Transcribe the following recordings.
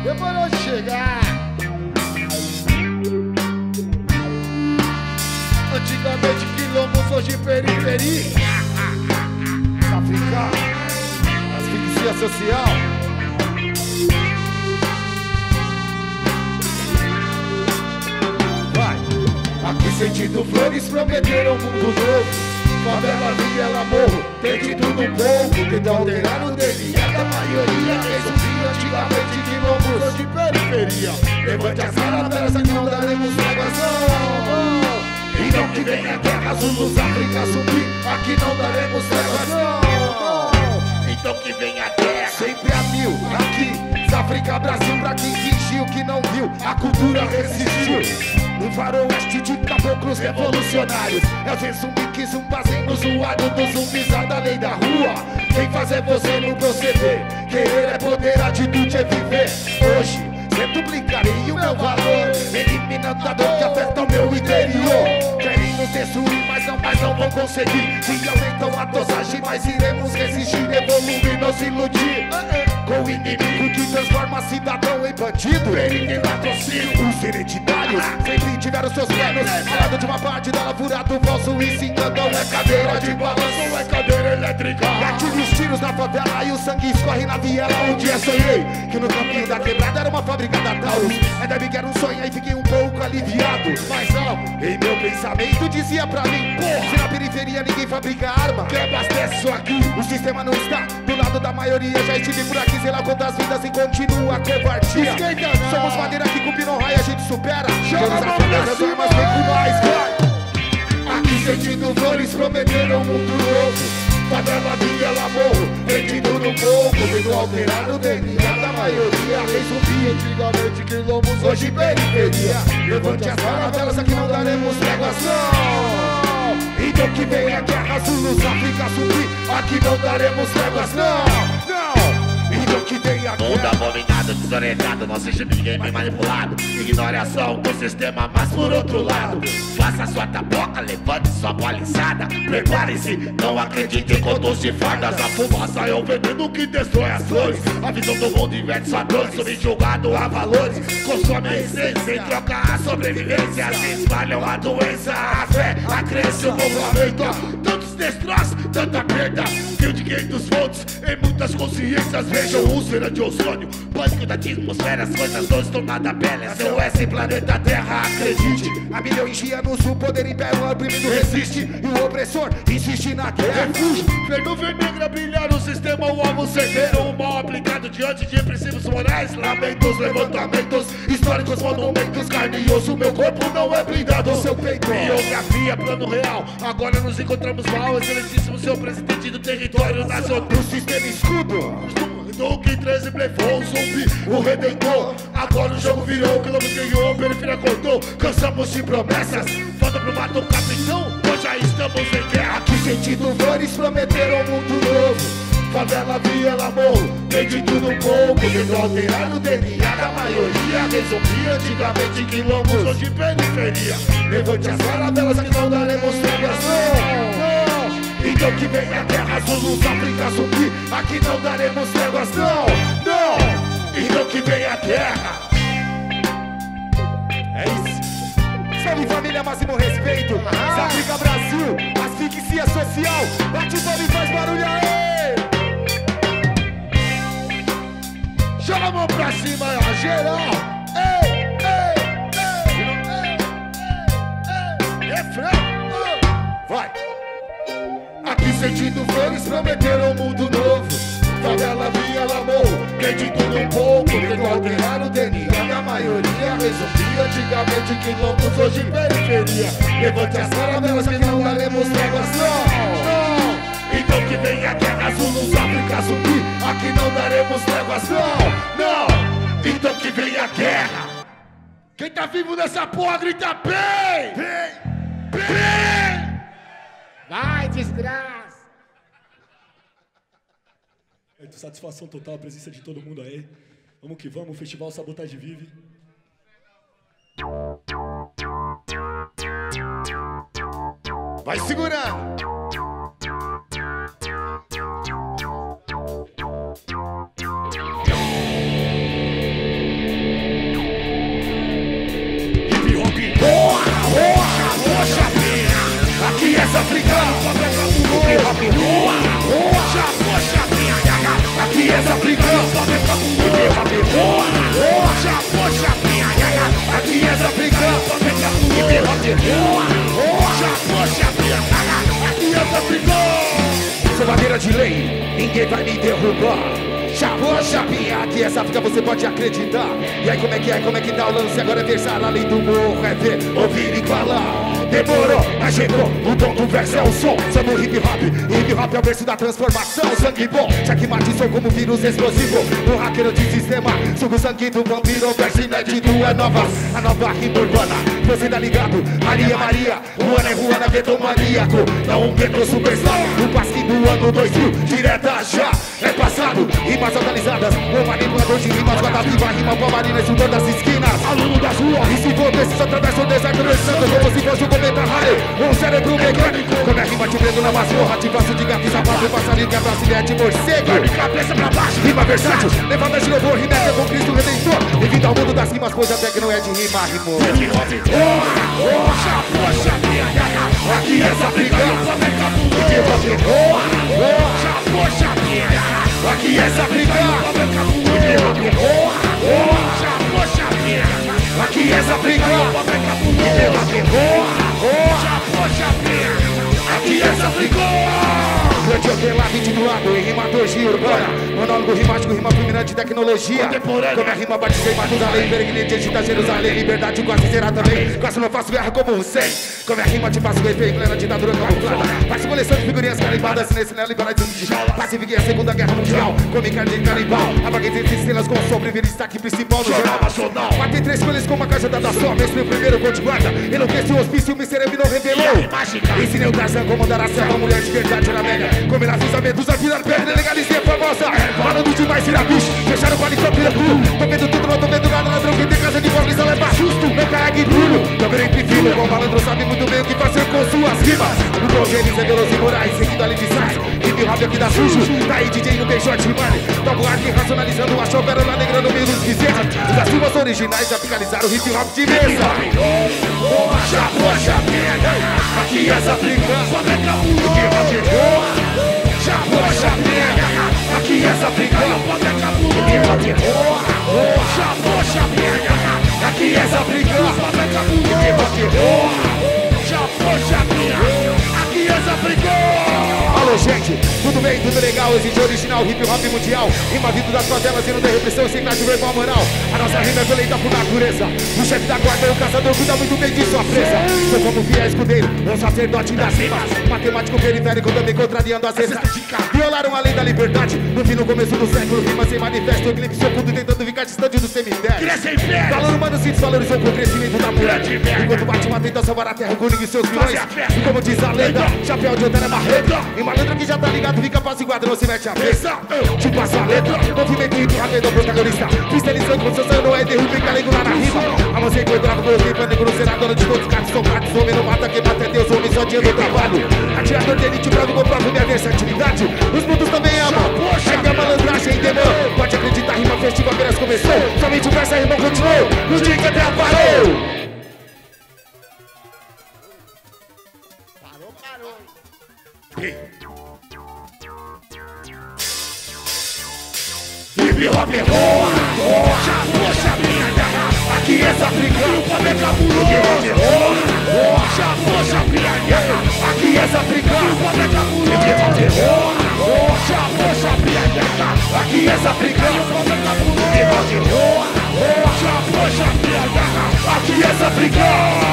Demorou de chegar. Antigamente quilombos, hoje periferia. Africano, asfixia social. Vai. Aqui sentindo flores prometeram um mundo novo. Favela, vila, morro, tem de tudo um pouco. Tentam alterar o DNA da maioria. Resolvi antigamente quilombos, hoje periferia. Levante as caravelas que não daremos negação. Então que venha guerra, Zulus, África, subir. Aqui não daremos trevas, não. Então que venha guerra, sempre a mil. Aqui, África, Brasil, pra quem fingiu que não viu, a cultura resistiu. No faroeste de caboclos revolucionários. É ver zumbi que zumbazinho no zoado dos zumbis da lei da rua. Quem fazer você não proceder. Querer é poder, atitude é viver. Hoje duplicarei o meu valor, eliminando a dor que afeta o meu interior. Querem nos destruir, mas não vão conseguir. Se aumentam a dosagem, mas iremos resistir, evoluir, não se iludir. Com o inimigo que transforma cidadão em bandido. Ele tem latrocínio. Os hereditários sempre tiveram seus planos. Ao lado de uma parte da lavura do falso ensinando. Não é cadeira de balanço, é cadeira elétrica. Atire os tiros na favela e o sangue escorre na viela. Um dia sonhei que no campinho da quebrada era uma fábrica da Taurus. Ainda bem que era um sonho e fiquei um pouco aliviado. Mas não, em meu pensamento dizia pra mim: porra, se na periferia ninguém fabrica arma, quem abastece isso aqui? O sistema não está do lado da maioria. Já estive por aqui, sei lá quantas vidas e continua a covardia. Somos madeira que com pino raio a gente supera. Joga a mão pra cima, mas vem com nós, vai. Aqui sentindo flores prometeram um mundo novo. Favela, vila, morro, perdido no pouco. Tendo alterar o DNA da maioria. Resumir antigamente quilombos, hoje periferia. Levante as caravelas, aqui não daremos tréguas, não. Então que venha a guerra, Zulus, África, subir. Aqui não daremos tréguas, não. Então que venha a guerra. Mundo abominado, desorientado, não seja ninguém mais manipulado. Ignore a ação do sistema, mas por outro lado, faça sua taboca, levante sua balizada. Prepare-se, não acredite em contos de fardas. A fumaça é o veneno que destrói as flores. A visão do mundo inverte sua dor, subjugado a valores. Consome a essência em troca a sobrevivência. Se espalham a doença, a fé, a crença, o movimento. Tantos destroços, tanta perda. Fio de 500 volts em muitas consciências. Vejam úlcera de ozônio, pânico da atmosfera. As coisas não estão nada belas. SOS em planeta Terra, acredite. Há milhões de anos o poder império oprimido resiste. E o opressor insiste na guerra. Refúgio, ver negra brilhar no sistema. O alvo certeiro, o mal aplicado diante de princípios morais. Lamentos, levantamentos, históricos monumentos. Carne e osso, meu corpo não é blindado. Seu peito, biografia, plano real. Agora nos encontramos mal, excelentíssimo senhor presidente do território nacional. O sistema escudo Duque 13 blefou, zumbi, o redentor. Agora o jogo virou, quilômetro ganhou, periferia cortou. Cansamos de promessas, volta pro mato capitão. Hoje já estamos em guerra. Aqui sentindo flores prometeram um mundo novo. Favela, vila, morro, tem de tudo um pouco. Tendo alterar o DNA da maioria. Resumir antigamente quilombos, hoje periferia. Levante as caravelas que não daremos tréguas, não. Então que venha a guerra, Zulus, África, subir. Aqui não daremos tréguas, não. Então que venha a guerra. É isso. Salve família, máximo respeito. África, Brasil, asfixia social. Bate o e faz barulho aí. Joga a mão pra cima, ó, geral. Refrão. Vai. Aqui sentindo flores prometeram um mundo novo. Favela, vila, morro, tem de tudo um pouco. Tendo alterar o DNA da maioria. Resumir antigamente quilombos, hoje periferia. Levante as caravelas que não daremos tréguas, não. Então que venha a guerra, Zulus, África, subir. Aqui não daremos tréguas, não. Então que venha a guerra. Quem tá vivo nessa porra grita bem. Bem. Vai, desgraça! Satisfação total a presença de todo mundo aí. Vamos que vamos, o Festival Sabotagem vive. Vai segurando! de boa. Poxa, aqui eu tô brigando. Sou madeira de lei, ninguém vai me derrubar. Chapô, chapinha, aqui essa fica você pode acreditar. E aí como é que tá o lance? Agora é versar além do morro, é ver, ouvir e falar. Demorou, mas chegou, o tom do verso é o som. Somos hip hop é o verso da transformação. Sangue bom, checkmate, sou como vírus explosivo. Um hacker de sistema, sugo o sangue do vampiro. Verso inédito é nova, a nova rima urbana. Você tá ligado? Maria, Ruana é Ruana, vetor maníaco. Não um vetor superstar, o passe do ano 2000. Direta já, é passado, rimas atualizadas. O manipulador de rimas, guarda viva, rima palmarina, estudando das esquinas. Aluno das ruas, e se for preciso atravessa o deserto dançando como se fosse um cometa raro. Um cérebro mecânico, como é rima te prendo na masmorra. Te faço de gato e sapato, passarinho que abraça ideia de morcego. Vai de cabeça pra baixo, rima versátil. Levanta de louvor, rimeta com Cristo Redentor. Bem-vindo ao mundo das rimas, pois até que não é de rima, rimou. Poxa, minha gaga, aqui essa briga. Poxa, minha gaga, aqui essa briga. Poxa, minha gaga, aqui essa briga. Aqui essa briga. Grande otelado, intitulado em rimadologia urbana. Monólogo rimático, rima fulminante, tecnologia. Como é rima batizei, Matusalém, peregrinante da Jerusalém. Liberdade quase será também. Quase não faço guerra como Hussein. Como é rima te faço efeito, plena ditadura camuflada. Faço coleção de figurinhas carimbadas nesse neoliberalismo digital. Pacifiquei a Segunda Guerra Mundial, come carne de canibal. Apaguei 3 estrelas com sobre destaque principal no Jornal Nacional. Matei 3 coelhos com uma caixa dada só. Mestre o primeiro cor de guarda. Enlouqueci o hospício, o mistério me não revelou. Ensinei o Tarzan como andar a selva, mulher de verdade na média. Comer as usamentos, a vida pedra, legalizei a famosa. Falando demais, vira bicho, fecharam o paletó, vira tudo. Tô vendo tudo, não tô vendo nada, ladrão que tem casa de pobre, só leva susto. Não carrega duro, também prefiro. Bom malandro sabe muito bem o que fazer com suas rimas. O Progênis é Veloso e Moraes, seguido ali de Sainz. Hip hop aqui da sujo, daí DJ no Beijote Money. Topo arte racionalizando, achou pérola negra no meio dos bezerros. Os rimas originais já finalizaram o hip hop de mesa. Poxa, aqui essa briga, só vem cá o hip hop. Poxa, aqui essa briga, poxa, aqui essa briga, aqui essa briga. Alô, gente, tudo bem, tudo legal, exige original, hip hop mundial. Rima vindo das favelas e não tem repressão, sem de verbal moral. A nossa rima é violenta por natureza. O chefe da guarda e o caçador cuida muito bem de sua presa. Sou como fiel escudeiro, um sacerdote das rimas. Matemático periférico também contrariando as vezes. Violaram a lei da liberdade, no fim no começo do século. Rima sem manifesto, eclipse oculto tentando ficar distante do cemitério. Valor humano se desvalorizou com o crescimento da mulher. Enquanto bate uma tenta salvar a terra, Coringa e seus vilões. E como diz a lenda, chapéu de outra é marreta. E malandro que já tá ligado, fica apaziguado, não se mete a mesa. Te passa a letra, movimento hip hop é do protagonista. Fiscalizando com seu sangue, não é derrubo e calego lá na rima. Avancei com o bravo, coloquei pânico no senado, dono de todos os gatos, são gatos, homem não mata, quem mata é Deus, homem só dia do trabalho. Atirador de elite, bravo, comprovo minha versatilidade. Os mundos também amam, é que a malandragem em demão. Pode acreditar, rima festiva apenas começou. Somente o verso a rima continuou, no dia que até parou. Hip hop é boa, poxa minha guerra, aqui essa briga, o poder cabuloso. Poxa minha guerra, aqui essa briga, o poder cabuloso. Poxa minha guerra, aqui essa briga, o poder cabuloso. Poxa minha guerra, aqui essa briga.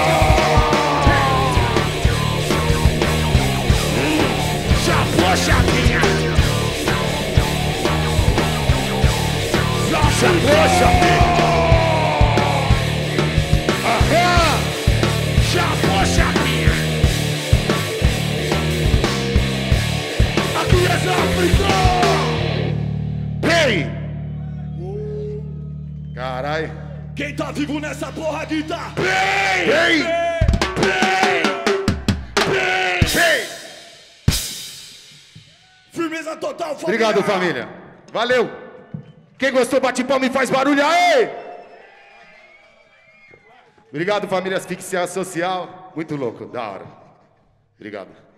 Poxa minha, poxa minha, poxa minha, aqui é África. Hey, carai, Quem tá vivo nessa porra grita. hey. Firmeza total, família. Obrigado, família. Valeu. Quem gostou, bate palma e faz barulho aí. Obrigado, família Asfixia Social. Muito louco, da hora. Obrigado.